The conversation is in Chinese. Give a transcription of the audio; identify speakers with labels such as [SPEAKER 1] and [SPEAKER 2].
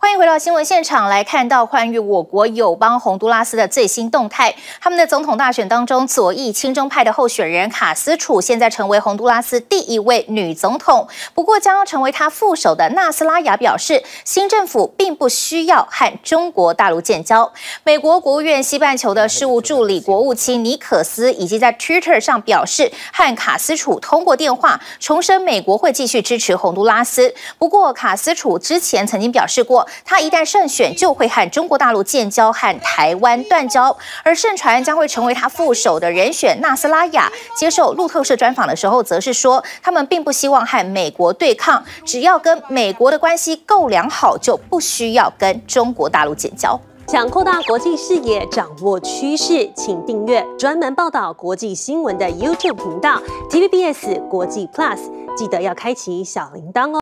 [SPEAKER 1] 欢迎回到新闻现场，来看到关于我国友邦洪都拉斯的最新动态。他们的总统大选当中，左翼亲中派的候选人卡斯楚现在成为洪都拉斯第一位女总统。不过，将要成为她副手的纳斯拉雅表示，新政府并不需要和中国大陆建交。美国国务院西半球的事务助理国务卿尼可斯以及在 Twitter 上表示，和卡斯楚通过电话，重申美国会继续支持洪都拉斯。不过，卡斯楚之前曾经表示过，他一旦胜选，就会和中国大陆建交，和台湾断交。而盛传将会成为他副手的人选纳斯拉雅，接受路透社专访的时候，则是说，他们并不希望和美国对抗，只要跟美国的关系够良好，就不需要跟中国大陆建交。
[SPEAKER 2] 想扩大国际视野，掌握趋势，请订阅专门报道国际新闻的 YouTube 频道 TVBS 国际 Plus， 记得要开启小铃铛哦。